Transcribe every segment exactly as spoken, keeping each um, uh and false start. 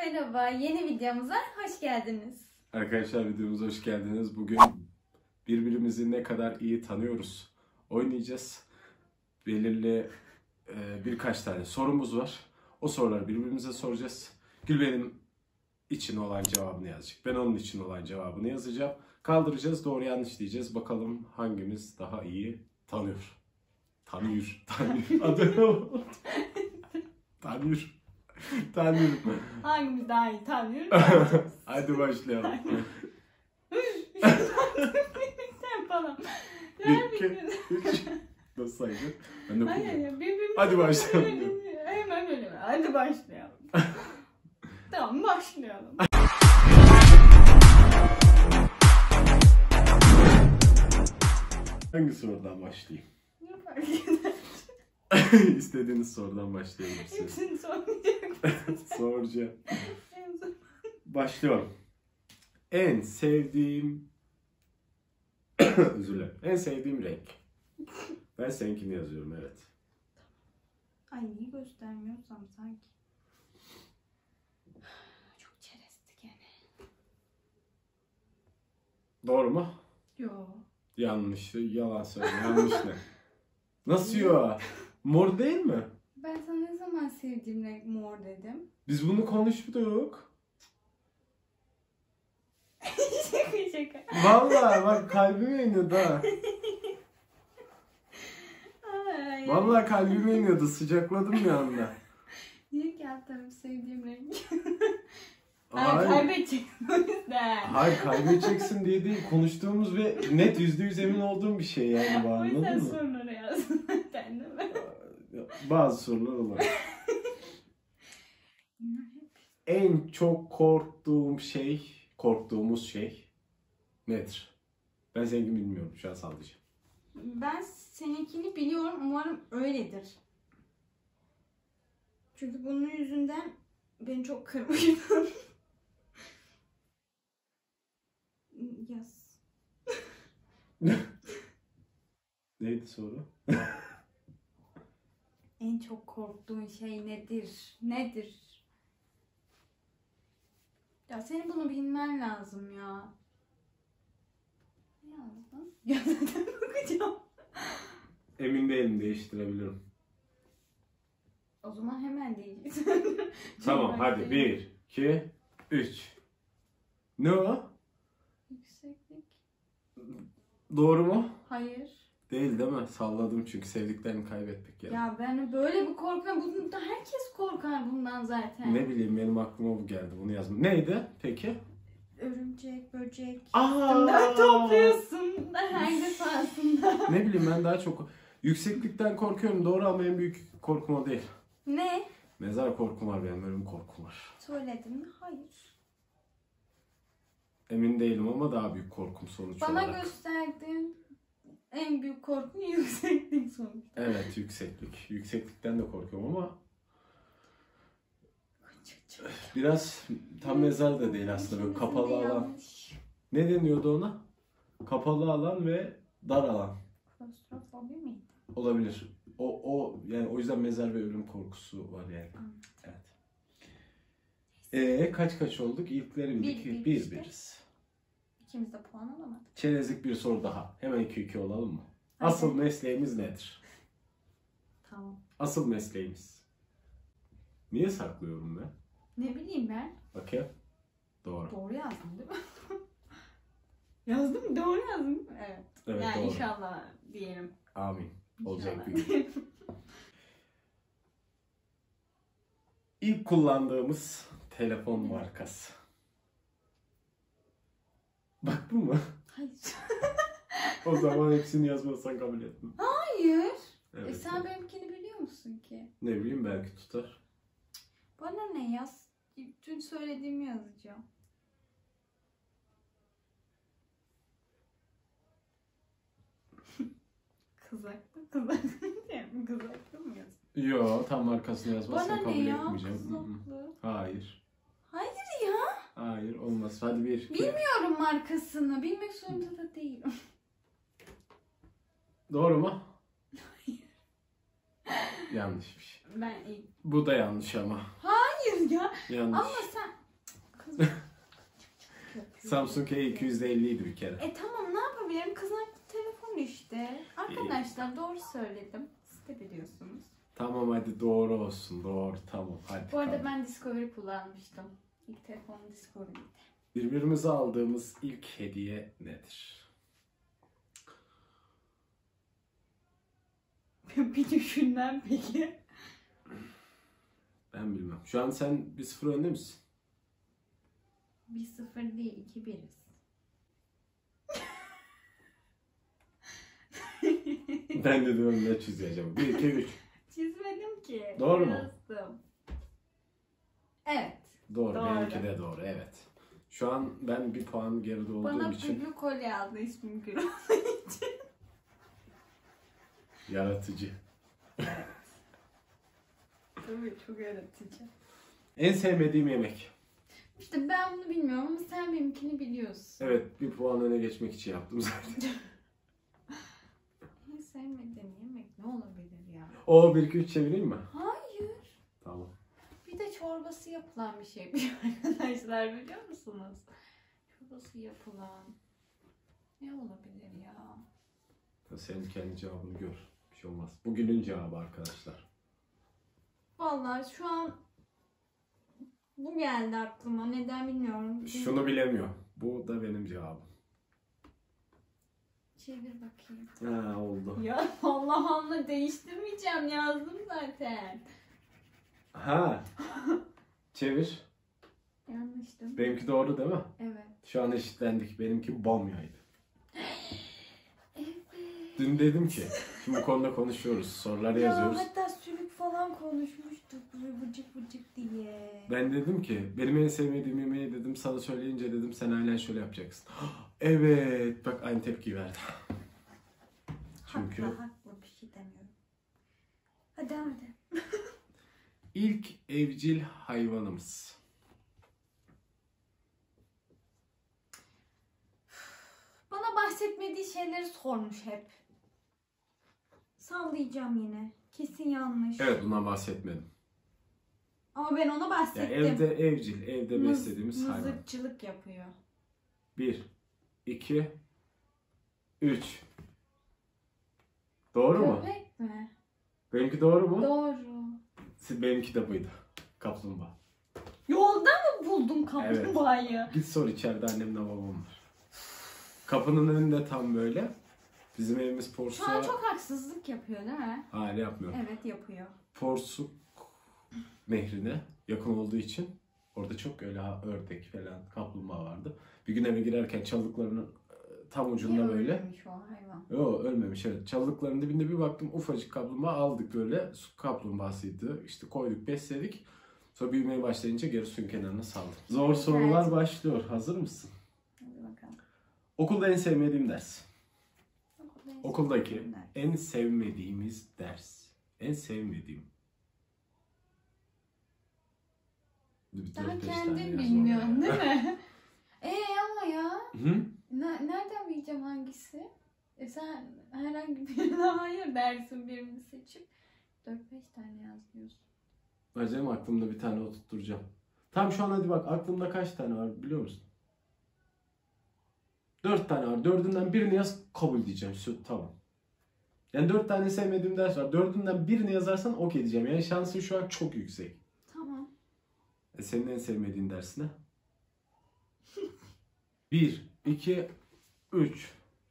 merhaba. Yeni videomuza hoş geldiniz. Arkadaşlar videomuza hoş geldiniz. Bugün birbirimizi ne kadar iyi tanıyoruz oynayacağız. Belirli e, birkaç tane sorumuz var. O soruları birbirimize soracağız. Gül benim için olan cevabını yazacak. Ben onun için olan cevabını yazacağım. Kaldıracağız, doğru yanlış diyeceğiz. Bakalım hangimiz daha iyi tanıyor. Tanıyor. Tanıyor. Adı Tanıyor. Tanıyorum. Hangimiz daha iyi tanıyor? Hadi başlayalım. Sen falan. Bir, iki, üç. Nasıl saydı? Ben de Hayır ya birbirimize... Hadi başlayalım. Hemen öyle. Hadi başlayalım. Tamam başlayalım. Hangi sorudan başlayayım? Ne fark eder? İstediğiniz sorudan başlayabilirsiniz. Hepsini sormayacak mısın? Soracağım. Başlıyorum. En sevdiğim... Özür dilerim. En sevdiğim renk. Ben seninkini yazıyorum, evet. Ay niye göstermiyorsam sanki. Çok çerezdi gene. Doğru mu? Yo. Yanlış. Yalan söyle. Yanlış ne? Nasıl yo? Mor değil mi? Ben sana ne zaman sevdiğim renk mor dedim? Biz bunu konuştuk. Şaka şaka. Vallahi bak kalbime iniyordu ha. Ay. Vallahi kalbime iniyordu. Sıcakladım bir anda. Niye ki alt tarafı sevdiğim renk? Hayır. Kaybedeceksin o yüzden. Hayır, kaybedeceksin diye değil. Konuştuğumuz ve net yüzde yüz emin olduğum bir şey yani bu, O yüzden anladın mı? soruları yazdım ben de mi? Bazı sorular olur. En çok korktuğum şey, korktuğumuz şey nedir? Ben seninkini bilmiyorum. Şu an sallayacağım. Ben seninkini biliyorum. Umarım öyledir. Çünkü bunun yüzünden beni çok kırmıştın. Yaz. Neydi soru? En çok korktuğun şey nedir? Nedir? Ya senin bunu bilmen lazım ya. Ne yazdın? Ya zaten bakacağım. Emin değilim, değiştirebilirim. O zaman hemen diyeceksin. Tamam hadi bir, iki, üç. Ne o? Yükseklik. Doğru mu? Hayır. Değil değil mi? Salladım çünkü sevdiklerimi kaybettik yani. Ya ben böyle bir korkuyorum. Bunda herkes korkar bundan zaten. Ne bileyim, benim aklıma bu geldi, bunu yazdım. Neydi peki? Örümcek, böcek. Aa! Bundan topluyorsun her defasında. Ne bileyim, ben daha çok yükseklikten korkuyorum doğru ama en büyük korkum o değil. Ne? Mezar korkum var benim, ölüm korkum var. Söyledin mi? Hayır. Emin değilim ama daha büyük korkum sonuç Bana olarak. gösterdin. En büyük korkun yükseklik sonuç. Evet, yükseklik. Yükseklikten de korkuyorum ama biraz tam mezar da değil aslında, böyle kapalı alan. Ne deniyordu ona? Kapalı alan ve dar alan. Klostrofobi miydi? Olabilir. O, o yani o yüzden mezar ve ölüm korkusu var yani. Evet. Ee, kaç kaç olduk? İlkleri bildik. Bir, bir Bir, işte. biriz. İkimiz de puan alamadık. Çerezlik bir soru daha. Hemen iki iki olalım mı? Hadi. Asıl mesleğimiz nedir? Tamam. Asıl mesleğimiz. Niye saklıyorum ben? Ne bileyim ben. Bakayım. Doğru. Doğru yazdım değil mi? Yazdım mı? Doğru yazdım değil mi? Evet. Evet, yani doğru. inşallah diyelim. Amin. Olacak İnşallah. bir gün. İlk kullandığımız telefon markası. Baktın mı? Hayır. O zaman hepsini yazmazsan kabul etme. Hayır. Evet. E sen benimkini biliyor musun ki? Ne bileyim, belki tutar. Bana ne yaz? Dün söylediğimi yazacağım. Kızaklı kızaklı mi? Kızaklı mı yazayım? Yo, tam markasını yazmazsan Bana kabul ne ya? etmeyeceğim. Hı hı. Kızaklı. Hayır. Hayır ya. Hayır, olmaz. Hadi bir, iki. Bilmiyorum markasını. Bilmek zorunda da değilim. Doğru mu? Yanlışmış. Ben iyi. Bu da yanlış ama. Hayır. Hayır ya. Yanlış. Ama sen... Kız... Samsung E iki yüz elli idi bir kere. E tamam, ne yapabilirim? Kızın telefon işte. Arkadaşlar doğru söyledim. Siz de biliyorsunuz. Tamam hadi doğru olsun. Doğru tamam hadi. Bu arada tamam. ben Discovery kullanmıştım. İlk telefonum Discovery'ydi. Birbirimize aldığımız ilk hediye nedir? Bir düşünmem peki. Ben bilmem. Şu an sen bir sıfır önde misin? Bir sıfır değil, iki biriz. Ben de diyorum ne çizeceğim. bir, iki, üç. Çizmedim ki. Doğru mu? Yazdım. Evet. Doğru, Doğru. benimki de doğru, evet. Şu an ben bir puan geride olduğum Bana için büyük kolye aldı ismim Gül. yaratıcı. Tabii çok yaratıcı. En sevmediğim yemek. İşte ben bunu bilmiyorum ama sen benimkini biliyorsun. Evet, bir puan öne geçmek için yaptım zaten. En sevmediğin yemek ne olabilir ya? O bir iki üç çevireyim mi? Hayır. Tamam. Bir de çorbası yapılan bir şey arkadaşlar, biliyor musunuz? Çorbası yapılan. Ne olabilir ya? Senin kendi cevabını gör. Bir şey olmaz. Bugünün cevabı arkadaşlar. Vallahi şu an bu geldi aklıma. Neden bilmiyorum. Şunu bilemiyor. Bu da benim cevabım. Çevir bakayım. Ha oldu. Ya Allah Allah, değiştirmeyeceğim, yazdım zaten. Ha. Çevir. Yanlıştım. Benimki doğru değil mi? Evet. Şu an eşitlendik. Benimki bamyaydı. Evet. Dün dedim ki, şimdi bu konuda konuşuyoruz. Sorular yazıyoruz. Ya hatta sülük falan konuşmuştuk böyle vıcık vıcık diye. Ben dedim ki, benim en sevmediğim yemeği dedim, sana söyleyince dedim sen aynen şöyle yapacaksın. Evet, bak aynı tepki verdi. Çünkü Haklı haklı, bir şey demiyorum. Hadi hadi. ilk evcil hayvanımız. Bana bahsetmediği şeyleri sormuş hep. Sallayacağım yine. Kesin yanlış. Evet, bundan bahsetmedim. Ama ben ona Ya bahsettim. evde evcil, evde Mız- beslediğimiz hayvan. Mızıkçılık yapıyor. Bir, iki, üç. Doğru mu? Köpek mi? Benimki doğru mu? Doğru. Benimki de buydu. Kaplumbağa. Yolda mı buldun kaplumbağayı? Git sor, içeride annemle babam var. Kapının önünde tam böyle. Bizim evimiz Şu Porsuk. an çok haksızlık yapıyor değil mi? Hala yapmıyorum. Evet, yapıyor. Porsuk nehrine yakın olduğu için orada çok öyle ördek falan kaplumbağa vardı. Bir gün eve girerken çalılıklarının e, tam ucunda Niye böyle. ölmemiş o hayvan? Yo, ölmemiş, evet. Çalılıkların dibinde bir baktım, ufacık kaplumbağa aldık böyle. Su kaplumbağasıydı. İşte koyduk, besledik. Sonra büyümeye başlayınca geri suyun kenarına saldım. Zor sorular başlıyor. Hazır mısın? Hadi bakalım. Okulda en sevmediğim ders. Okulda en Okuldaki sevdiğim ders. en sevmediğimiz ders. En sevmediğim. Bir Daha dört beş tane kendin yaz bilmiyorsun oraya. değil mi? Eee ama ya. Hı? Ne- nereden bileceğim hangisi? E sen herhangi birine hayır dersin, birini seçip dört beş tane yaz diyorsun. Acaba aklımda bir tane oturtturacağım. Tam şu an hadi bak, aklımda kaç tane var biliyor musun? Dört tane var. Dördünden birini yaz, kabul diyeceğim. Şu, tamam. Yani dört tane sevmediğim ders var. Dördünden birini yazarsan okey diyeceğim. Yani şansın şu an çok yüksek. Tamam. E senin en sevmediğin ders ne? Bir, iki, üç.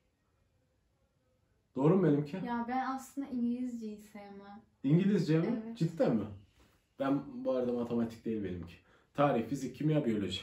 Doğru mu benimki? Ya ben aslında İngilizceyi sevmem. İngilizce mi? Evet. Cidden mi? Ben bu arada matematik değil benimki. Tarih, fizik, kimya, biyoloji.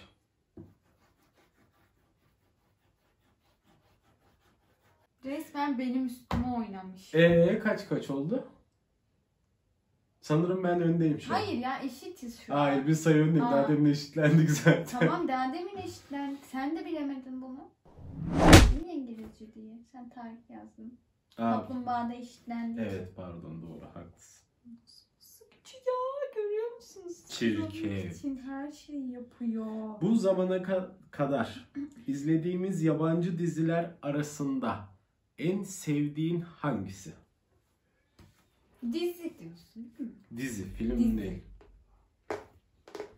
Resmen benim üstüme oynamış. Eee kaç kaç oldu? Sanırım ben öndeyim şu an. Hayır ya, eşitiz şu an. Hayır, bir sayı öndeyim. Aa. Daha demin eşitlendik zaten. Tamam, daha demin eşitlendik. Sen de bilemedin bunu. Niye İngilizce diye? Sen tarih yazdın. Aa, Kaplumbağada eşitlendik. evet pardon, doğru, haklısın. Sıkıcı ya, görüyor musunuz? Çirkin. için her şeyi yapıyor. Bu zamana ka- kadar izlediğimiz yabancı diziler arasında en sevdiğin hangisi? Dizi diyorsun değil mi? Dizi, film Dizi. değil.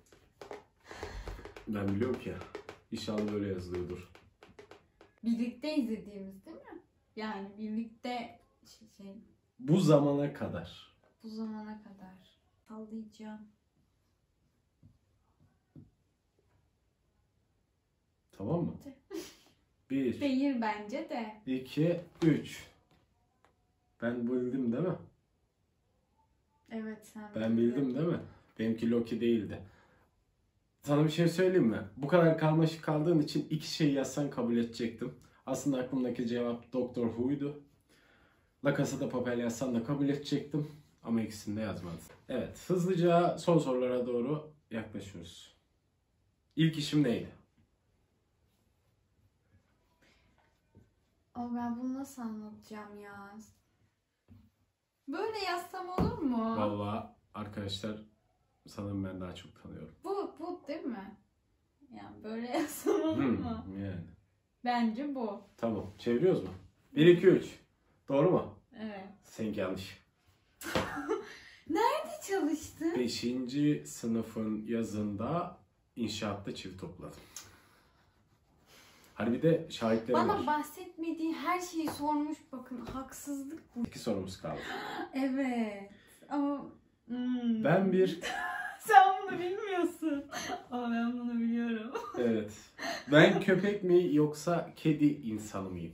Ben biliyorum ki. İnşallah böyle yazılıyordur. Birlikte izlediğimiz değil mi? Yani birlikte şey, şey Bu zamana kadar. bu zamana kadar. Sallayacağım. Tamam mı? Bir, Değil bence de. iki, üç. Ben bildim değil mi? Evet sen Ben bildin. bildim değil mi? Benimki Loki değildi. Sana bir şey söyleyeyim mi? Bu kadar karmaşık kaldığın için iki şey yazsan kabul edecektim. Aslında aklımdaki cevap Doctor Who'ydu. La Casa de Papel yazsan da kabul edecektim. Ama ikisini de yazmadım. Evet, hızlıca son sorulara doğru yaklaşıyoruz. İlk işim neydi? Ama ben bunu nasıl anlatacağım ya? Böyle yazsam olur mu? Vallahi arkadaşlar sanırım ben daha çok tanıyorum. Bu, bu değil mi? Yani böyle yazsam olur Hmm, mu? yani. Bence bu. Tamam, çeviriyoruz mu? bir, iki, üç. Doğru mu? Evet. Seninki yanlış. Nerede çalıştın? beşinci sınıfın yazında inşaatta çivi topladım. Hani bir de şahitlerim Bana var. bahsetmediği her şeyi sormuş, bakın haksızlık bu. İki sorumuz kaldı. Evet. Ama hmm. Ben bir... Sen bunu bilmiyorsun. Ama ben bunu biliyorum. Evet. Ben köpek mi yoksa kedi insanı mıyım?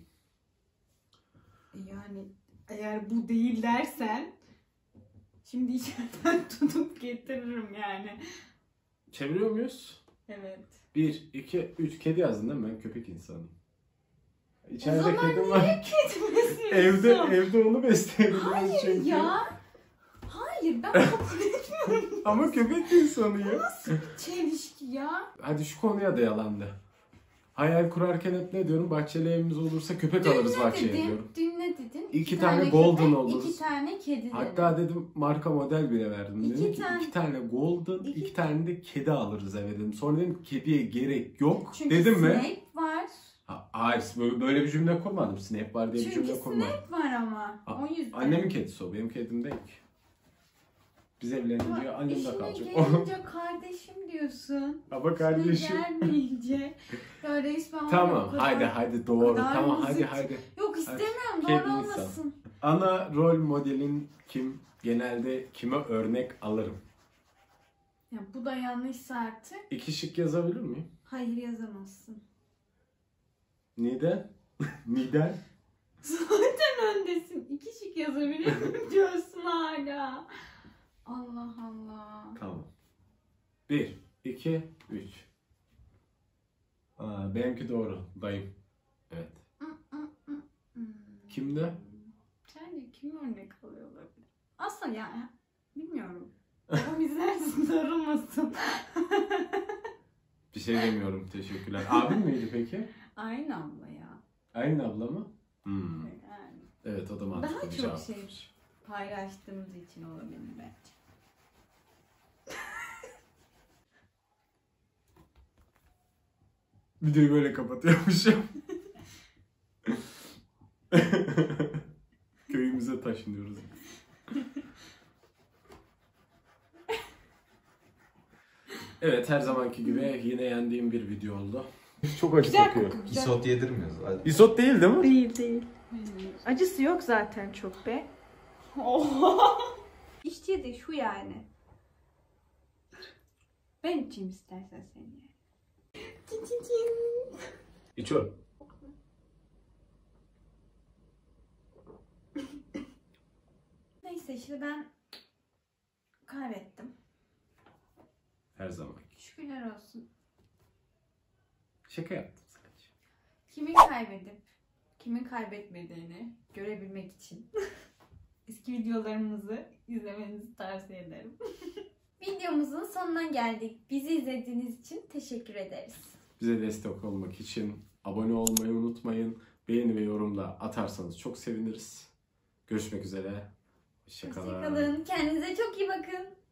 Yani eğer bu değil dersen şimdi içeriden tutup getiririm yani. Çeviriyor muyuz? Evet. bir, iki, üç. Kedi yazdın değil mi? Ben köpek insanıyım. İçeride O zaman kedim niye var. kedi besliyorsun? Evde, evde onu besleyebilirim Hayır çünkü. ya. Hayır ben kabul etmiyorum. Ama köpek insanıyım. Nasıl bir çelişki ya? Hadi şu konuya da yalandı. Hayal kurarken hep ne diyorum? Bahçeli evimiz olursa köpek Dün alırız ne bahçeye dedin? diyorum. Dün ne dedin? İki tane golden köpek, oluruz. İki tane kedi dedim. Hatta dedim marka model bile verdim. İki Dedim ki tane- iki tane golden, iki, İki- tane de kedi alırız eve dedim. Sonra dedim kediye gerek yok. Çünkü dedim mi? Snape var. Ha, hayır böyle, böyle bir cümle kurmadım. Snap var diye bir Çünkü cümle kurmadım. Snape var ama. A- O yüzden. Annemin kedisi o. Benim kedim değil ki. Biz evlenince diyor annem de İşine kalacak. gelince kardeşim diyorsun. Ama kardeşim. İşine gelmeyince. Ya resmen var Tamam o kadar- haydi haydi doğru. kadar Tamam basit. hadi haydi. Yok istemiyorum Kedi doğru insan. olmasın. Ana rol modelin kim? Genelde kime örnek alırım? Ya bu da yanlışsa artık. İki şık yazabilir miyim? Hayır yazamazsın. Neden? Neden? Zaten öndesin. İki şık yazabilir miyim diyorsun hala. Allah Allah. Tamam. Bir, iki, üç. Aa, benimki doğru. Dayım. Evet. Hmm. Kimde? Sence kim örnek alıyor olabilir? Aslında yani bilmiyorum. Babam izlersin darılmasın. Bir şey demiyorum. Teşekkürler. Abim miydi peki? Aynı abla ya. Aynı abla mı? Hmm. Yani Evet o da mantıklı daha bir çok cevap. şey paylaştığımız için olabilir bence. Videoyu böyle kapatıyormuşum. Köyümüze taşınıyoruz. Evet her zamanki gibi yine yendiğim bir video oldu. Çok acı Güzel kokuyor. koku, güzel. İsot yedirmiyoruz. Hadi. İsot değil değil mi? Değil değil. Acısı yok zaten çok be. İşte de şu yani. Ben içeyim istersen seni yani. Cin cin cin. İçiyorum. Neyse işte ben kaybettim. Her zaman. Şükürler olsun. Şaka yaptım sadece. Kimin kaybedip kimin kaybetmediğini görebilmek için eski videolarımızı izlemenizi tavsiye ederim. Videomuzun sonuna geldik. Bizi izlediğiniz için teşekkür ederiz. Bize destek olmak için abone olmayı unutmayın. Beğeni ve yorum da atarsanız çok seviniriz. Görüşmek üzere. Hoşçakalın. Hoşçakalın. Kendinize çok iyi bakın.